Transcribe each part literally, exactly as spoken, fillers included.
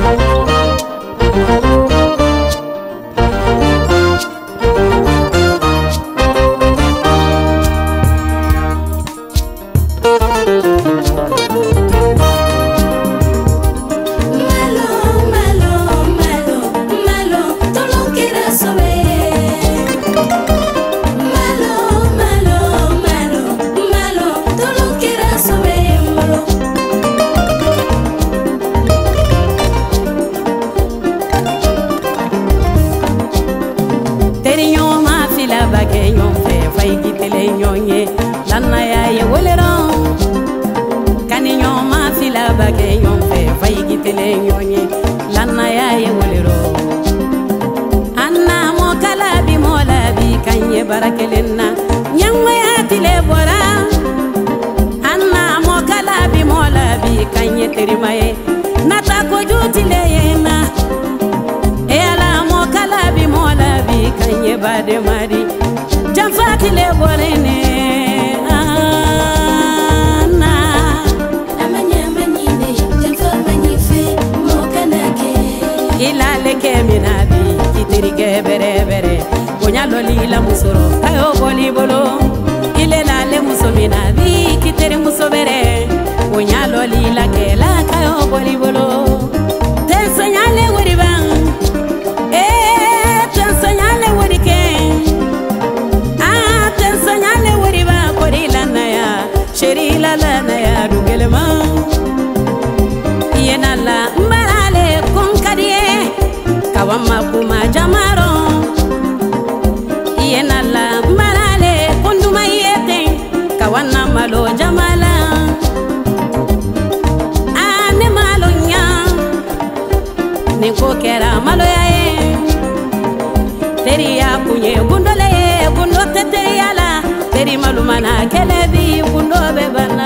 Barakelena nyangwe atile bora anna mo kala bi mola bi kanye terimaye nata ko jutile yena e ala mo kala bi mola bi kanye bade mari jamfatile borene anna amanya manyine jamfa manyife mo kanake ilale ke minabi kitirike bere bere Konya loli la musoro kayo boli bolo ile la le musomina di kitere musobere Konya loli la kela kayo boli bolo te señale wori bang eh te señale wori ke ah te señale wori ba kori la na ya sheri la la na ya dugelema yena la mbarale konkadie kawama kuma jamaro yenala marale kunduma yete kawana malo jamala ane malo nya niko kera malo yae teri ya kunye gundole gundo tete yala teri malu mana kelebi gundo bebana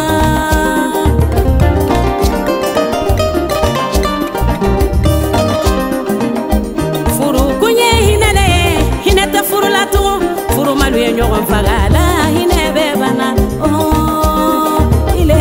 Furu malu ye ɲɔgɔn fagala hinɛ bɛ bana oh ile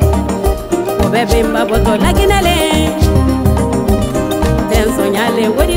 Bemba boto laginale ten soñale